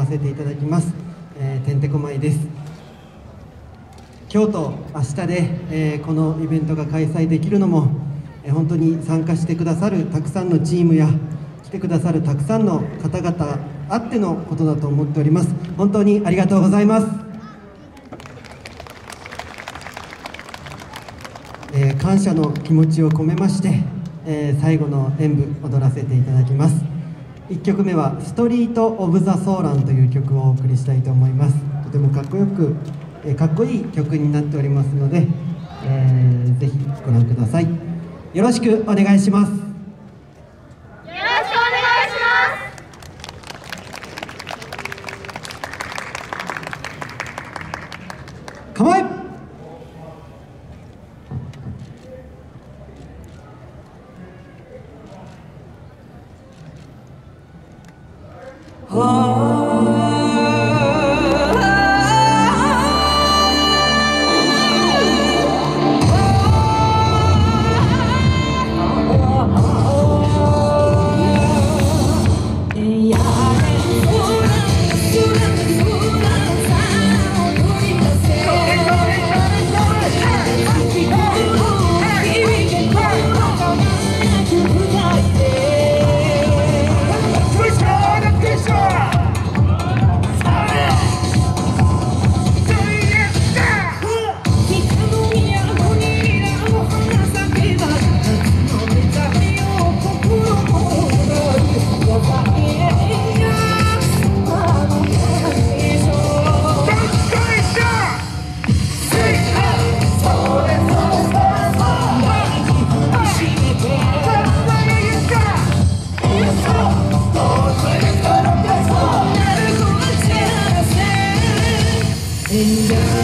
せていただきます、てんてこまいです。今日と明日で、このイベントが開催できるのも、本当に参加してくださるたくさんのチームや来てくださるたくさんの方々あってのことだと思っております。本当にありがとうございます。感謝の気持ちを込めまして、最後の演舞踊らせていただきます。1曲目は「ストリート・オブ・ザ・ソーラン」という曲をお送りしたいと思います。とてもかっこいい曲になっておりますので、ぜひご覧ください。よろしくお願いします。構え。 And